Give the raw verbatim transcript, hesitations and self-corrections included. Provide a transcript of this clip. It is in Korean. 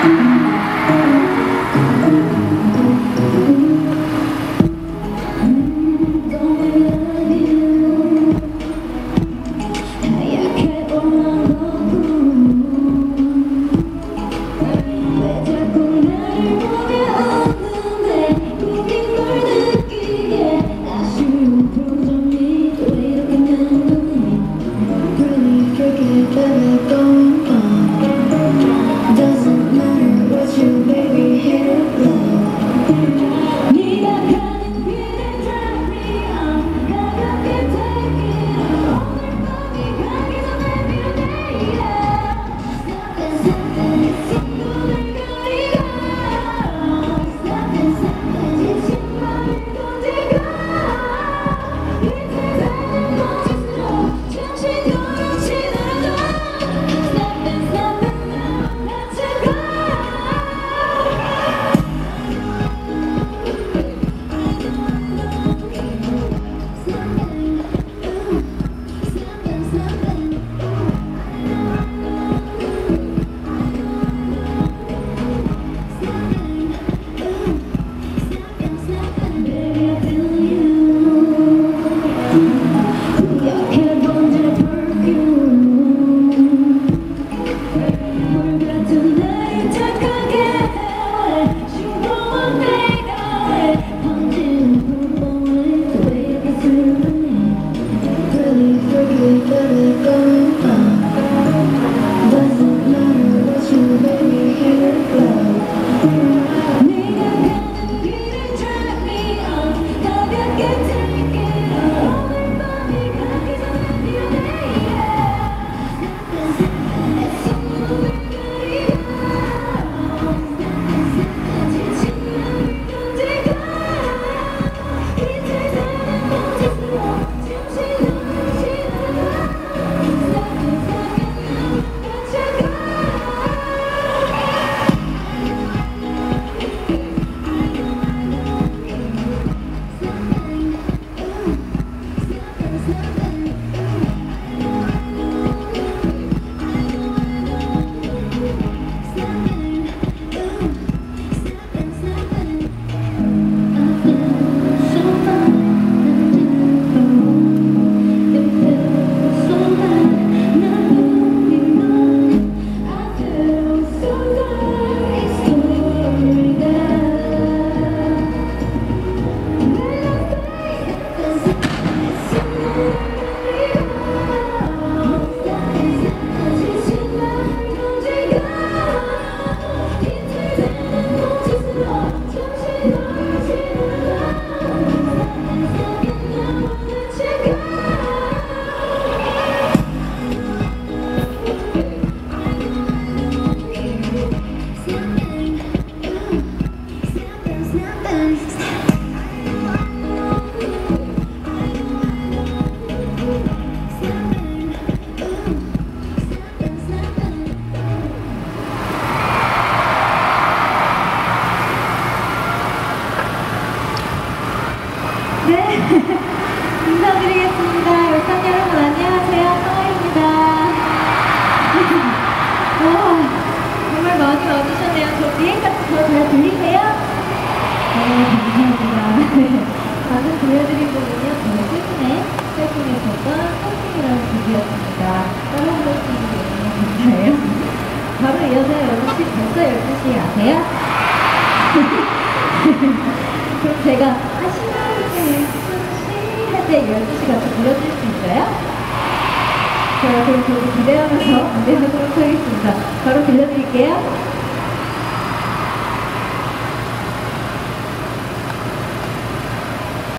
인사드리겠습니다. 열산 여러분 안녕하세요. 서아입니다. 정말 많이 와주셨네요. 저 비행 같은 거 잘 들리세요? 네, 감사합니다. 네. 방금 들려드린 곡은요, 저희 최근에 활동했었던 펑킹이라는 곡이었습니다. 다른 분들도 너무 감사해요. 바로 이어서 여러분 혹시 벌써 열두 시 아세요? 그럼 제가 하시는 할 때 열두 시 같이 불러줄 수 있어요? 제가 그럼 저도 기대하면서 무대하도록 하겠습니다. 바로 들려드릴게요.